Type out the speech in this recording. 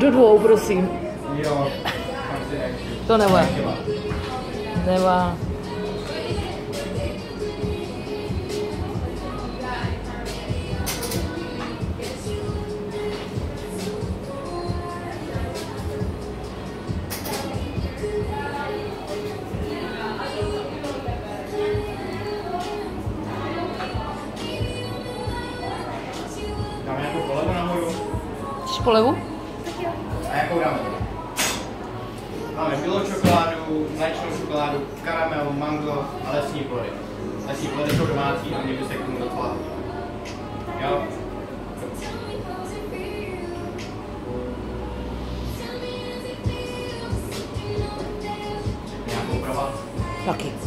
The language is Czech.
Do 2, prosím. Jo. To nebude. Nemá. Dáme nějakou polevu nahoru? Chceš polevu? A jakou dáme? Máme bílou čokoládu, mléčnou čokoládu, karamel, mango a lesní plody. Lesní plody jsou domácí a někdy se k tomu docela. Jo? Nějakou pro vás? Taky.